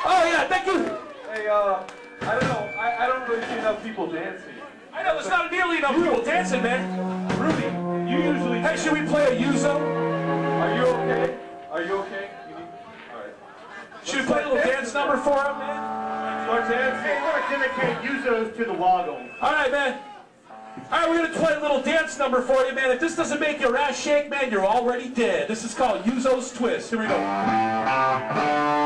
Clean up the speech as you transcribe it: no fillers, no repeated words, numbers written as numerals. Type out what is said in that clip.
Oh, yeah, thank you. Hey, I don't know. I don't really see enough people dancing. I know, there's not nearly enough people dancing, man. Rudy, you usually... Hey, should we play a Yuzo? Are you okay? Are you okay? You need... All right. Should we play a little dance number for him, man? Start dancing. Hey, we're going to dedicate Yuzos to the Woggle. All right, man. All right, we're going to play a little dance number for you, man. If this doesn't make your ass shake, man, you're already dead. This is called Yuzo's Twist. Here we go.